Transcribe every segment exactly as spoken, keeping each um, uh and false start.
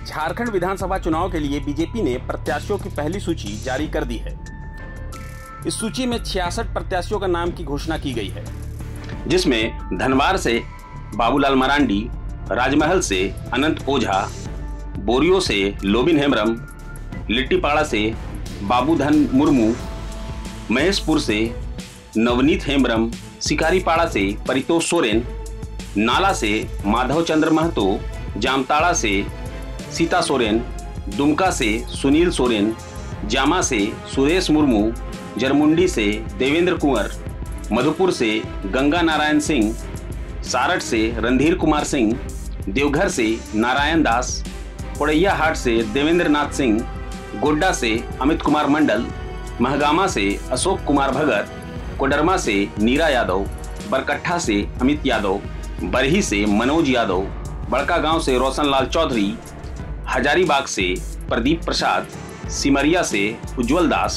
झारखंड विधानसभा चुनाव के लिए बीजेपी ने प्रत्याशियों की पहली सूची जारी कर दी है। इस सूची में छियासठ प्रत्याशियों का नाम की घोषणा की गई है, जिसमें धनबाद से बाबूलाल मरांडी, राजमहल से अनंत ओझा, बोरियो से लोबिन हेम्ब्रम, लिट्टीपाड़ा से बाबूधन मुर्मू, महेशपुर से नवनीत हेम्ब्रम, शिकारीपाड़ा से परितोष सोरेन, नाला से माधव चंद्र महतो, जामताड़ा से सीता सोरेन, दुमका से सुनील सोरेन, जामा से सुरेश मुर्मू, जरमुंडी से देवेंद्र कुंवर, मधुपुर से गंगा नारायण सिंह, सारठ से रणधीर कुमार सिंह, देवघर से नारायण दास, पोड़ैया हाट से देवेंद्र नाथ सिंह, गोड्डा से अमित कुमार मंडल, महगामा से अशोक कुमार भगत, कोडरमा से नीरा यादव, बरकट्ठा से अमित यादव, बरही से मनोज यादव, बड़का गांव से रोशनलाल चौधरी, हजारीबाग से प्रदीप प्रसाद, सिमरिया से उज्जवल दास,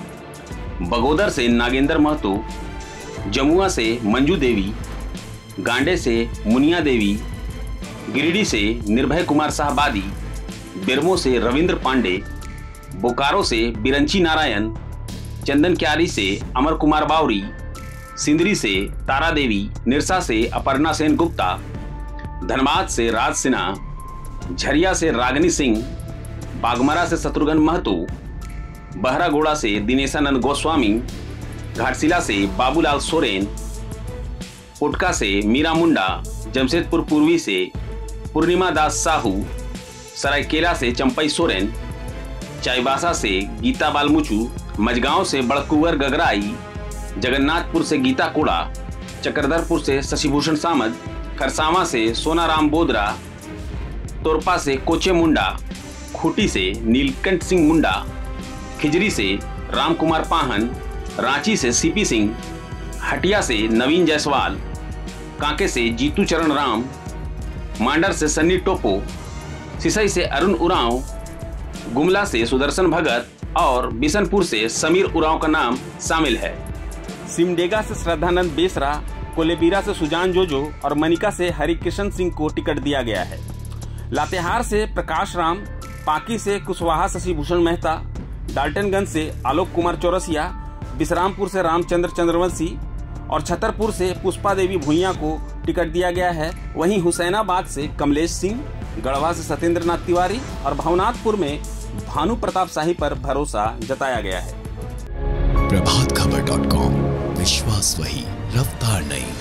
बगोदर से नागेंद्र महतो, जमुआ से मंजू देवी, गांडे से मुनिया देवी, गिरिडीह से निर्भय कुमार साहबादी, बिरमो से रविंद्र पांडे, बोकारो से बिरंची नारायण, चंदन क्यारी से अमर कुमार बावरी, सिंदरी से तारा देवी, निरसा से अपर्णा सेन गुप्ता, धनबाद से राज सिन्हा, झरिया से रागनी सिंह, बागमरा से शत्रुघ्न महतो, बहरागोड़ा से दिनेशानंद गोस्वामी, घाटशिला से बाबूलाल सोरेन, उटका से मीरा मुंडा, जमशेदपुर पूर्वी से पूर्णिमा दास साहू, सरायकेला से चंपई सोरेन, चाईबासा से गीता बालमुचू, मझगांव से बड़कुवर गगराई, जगन्नाथपुर से गीता कोड़ा, चक्रधरपुर से शशिभूषण सामंत, खरसावा से सोनाराम बोदरा, तोरपा से कोचे मुंडा, खूंटी से नीलकंठ सिंह मुंडा, खिजरी से रामकुमार पाहन, रांची से सीपी सिंह, हटिया से नवीन जायसवाल, कांके से जीतू चरण राम, मांडर से सन्नी टोपो, सिसई से अरुण उरांव, गुमला से सुदर्शन भगत और बिशनपुर से समीर उरांव का नाम शामिल है। सिमडेगा से श्रद्धानंद बेसरा, कोलेबिरा से सुजान जोजो और मनिका से हरिकृष्ण सिंह को टिकट दिया गया है। लातेहार से प्रकाश राम, पाकी से कुशवाहा शशिभूषण मेहता, डाल्टनगंज से आलोक कुमार चौरसिया, बिसरामपुर से रामचंद्र चंद्रवंशी और छतरपुर से पुष्पा देवी भुइयां को टिकट दिया गया है। वहीं हुसैनाबाद से कमलेश सिंह, गढ़वा से सत्येंद्र नाथ तिवारी और भवनाथपुर में भानु प्रताप शाही पर भरोसा जताया गया है। प्रभात खबर डॉट कॉम, विश्वास वही, रफ्तार नहीं।